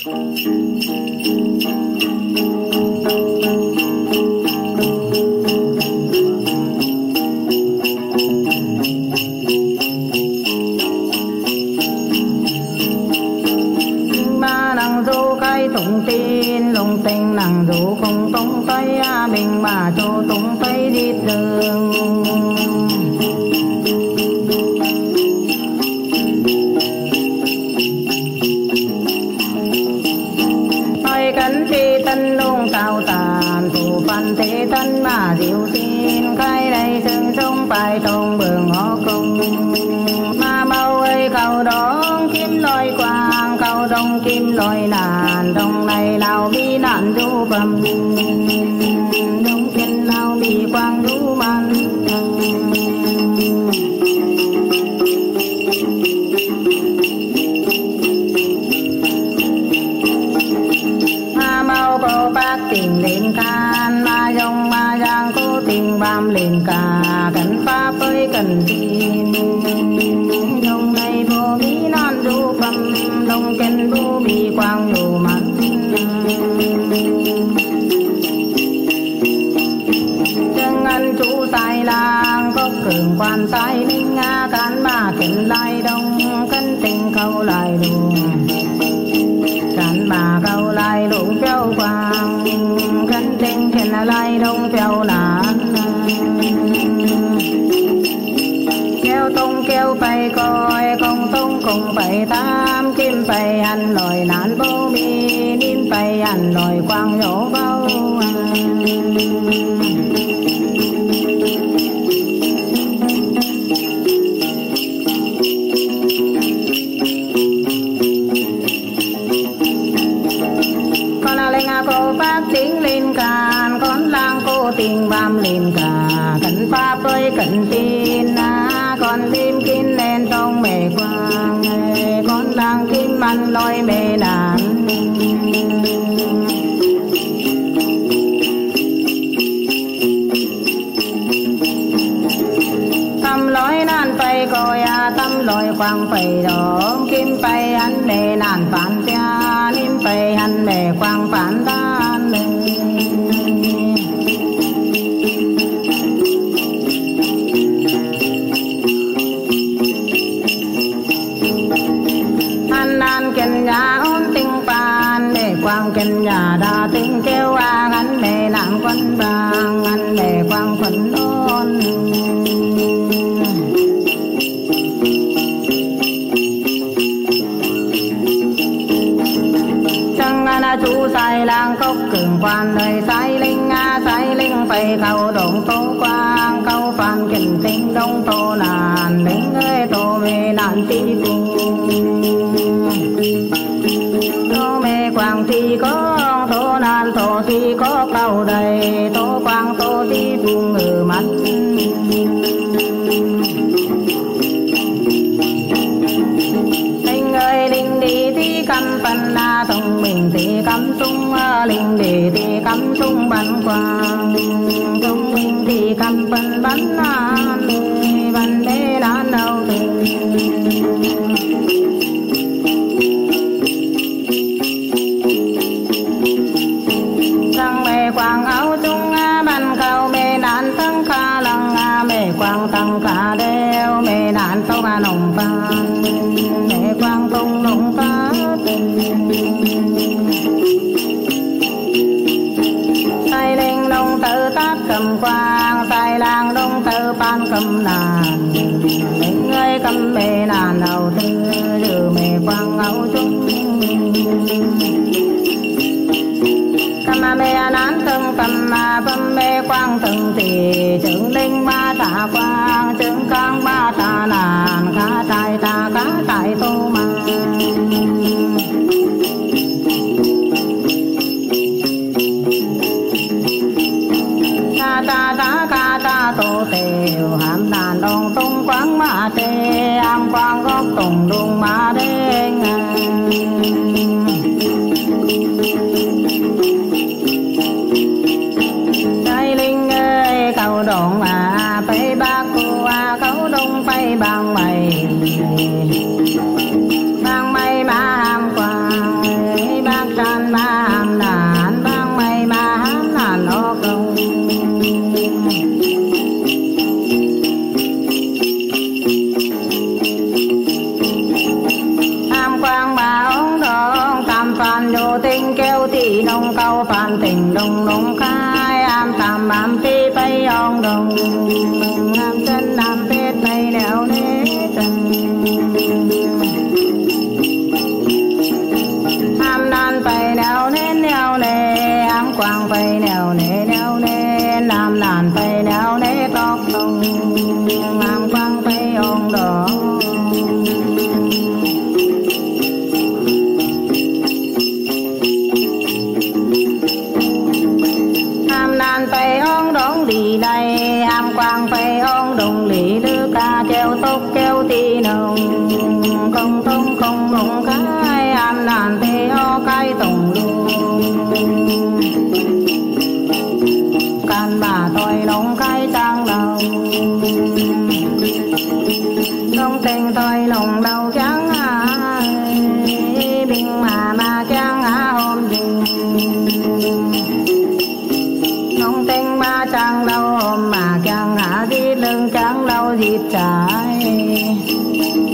Tụng tin lùng tình nàng dù không tung tay mình mà cho tung tay đi đường nói cánh chi tân lung cao tàn thủ văn thế tân mà diệu tin khai đây sương sông phải trong bờ ngõ công mà mau ơi cầu đón kim lôi quang cầu đông kim lôi nàn đông này nào bi nạn du bầm đông chân nào bi quang du man mà mau cô bác tình lên can mà dòng mà giang cô tình bám lên cả cần pháp với cần tin đông này vô bi nạn du bầm đông chân vô bi quang du man chân ăn chú sai làng có cường quan sai linh nga cán mà kenlại đông cân tình câu lại luôn cán mà câu lại luôn phiêu quang cân tình kenlại đông phiêu nản kêu tung kêu bay coi công tung cùng bay tam kim bay ăn lòi nán vô mi nín bay ăn lòi quang nhổ bao con là lên cô bác tiếng lên càn con lang cô tình bám lên cả cẩn pháp với cẩn tin con lim kín lên trong mẹ quang con lang kim ăn lôi mẹ đàn tâm lối nan bay coi tâm lối quang bay đó kim bay ăn mẹ nàn phản cha lim bay ăn mẹ quang phản đan an kênh nhà ôn tinh pan để quang kênh nhà đa tinh kêu ngắn mẹ nặng quân vàng ngắn mẹ quang quần ôn chẳng ana chú sai lang cốc cường quan đời sai linh phải cầu đồn tô quang câu phan kênh tinh đông tô nàn lính ơi tô mê nàn tí tô mê quang thì có tô nàn tô thì có cầu đầy tô quang tô thì buông ngừ mắt linh ơi linh đi thì cắm phần thông minh thì cắm sung linh đi thì cắm sung bắn quang thông minh thì cắm phần bắn bắn đê đàn đầu thằng mẹ quang áo chung ban cầu mẹ nạn tăng ca lăng mẹ quang tăng ca đeo mẹ nạn tâu ca nồng vàng mẹ quang tung nồng ca sai linh đông tự tác cầm quang sai lang đông tự pan cầm nàn linh ơi cầm mẹ nàn đầu tư dự mẹ quang áo chung cầm mẹ nán từng cầm vâm mẹ quang từng thì chứng linh ba tạ quang chứng cang ba tạ nàn cá tài tô mà ca ta tô tều hàm đàn đông tung quang ma tê am quang gốc tùng đung ma đê trái linh ơi cầu đồn mà phải bác bàn tê o cái tổng luôn can bà tôi nông cái trang đầu nông tình tôi nông đầu trắng bình mà trắng hôm gì nông tình ba trang đầu hôm mà trắng đi lưng trắng đầu dịp trái